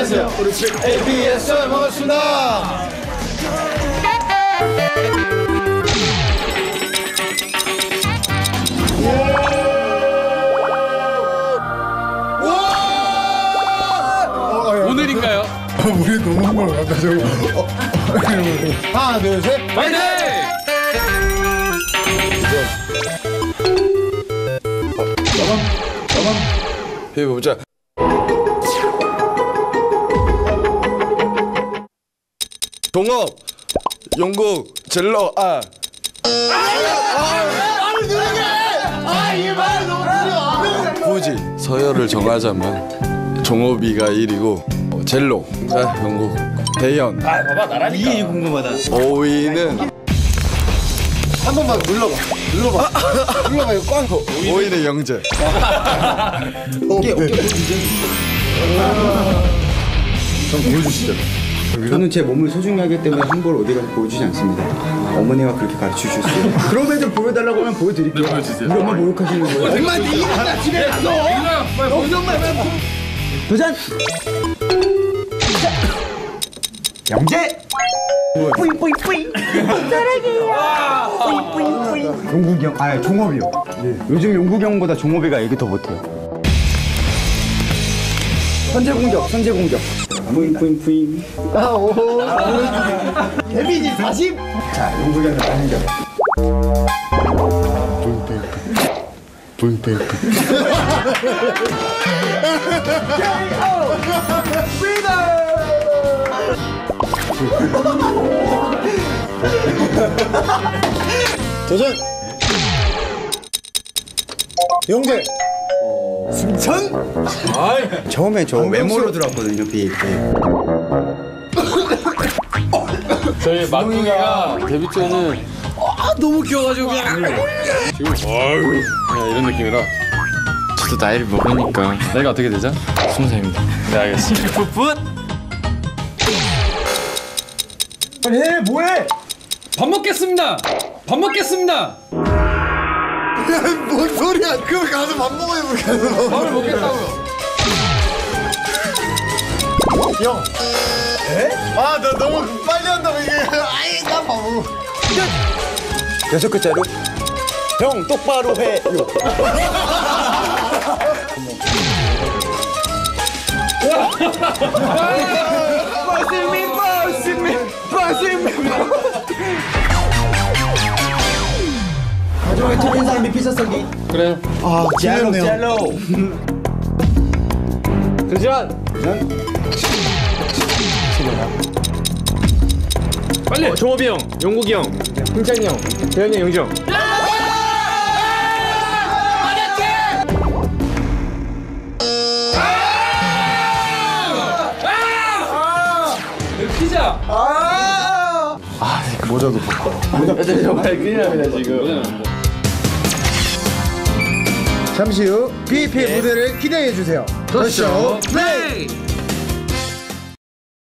안녕하세요. 우리 ABS 반갑습니다. 오늘인가요? 우리 너무 한걸 같다 저거. 하나 둘 셋. 파이팅! 해보자. 동업, 영국, 젤로, 굳이 서열을 정하자면 종업이가 1위고 젤로, 영국, 대현. 봐봐 나라니까. 이게 궁금하다. 5위는 한 번만 눌러봐. 눌러봐 이거 꽝. 5위는 영재. 좀 보여주시죠. 저는 제 몸을 소중히 하기 때문에 함부로 어디 가서 보여주지 않습니다. 어머니가 그렇게 가르쳐 주셨어요. 그러면 좀 보여달라고 하면 보여드릴게요. 네, 보여주세요. 우리 엄마 모욕하시는 거예요. 엄마 네 일어나 집에 가서. 우리 엄마 도전! 영재! 뿌잉뿌잉뿌잉! 사랑해요! 뿌잉뿌잉뿌잉! 용국이 형, 종업이요. 요즘 용국이 형보다 종업이가 얘기 더 못해요. 선제공격. 뿌잉뿌잉뿌잉. 데미지 40. 자, 용국이 형의 반응력. 뿌잉뿌잉. 도전! 영재! 승천? 처음에 저 외모로 들어왔거든요, BAK. 저희 막둥이가 데뷔 때는 너무 귀여워가지고 그냥 지금 그냥 이런 느낌이라. 저도 나이를 먹으니까. 나이가 어떻게 되죠? 20살입니다. 네 알겠습니다. 풋풋. 빨리 해, 뭐해? 밥 먹겠습니다. 뭔 소리야? 그럼 가서 밥 먹어요, 우리 가서. 밥을 먹겠다고요. 형. 에? 나 너무 빨리 한다고 이게. 아이, 나 바보. 6글자로 형 똑바로 해요. 마지막에 틀린 사람이 피자 썰기. 그래요. 젤로. 도전. 빨리. 종업이 형, 용국이 형, 흥찬이 형, 대현이 형, 영지 형. 피자. 모자도 벗고. 정말 큰일 납니다 지금. 잠시 후 BAP의 무대를 기대해 주세요. 더쇼 플레이.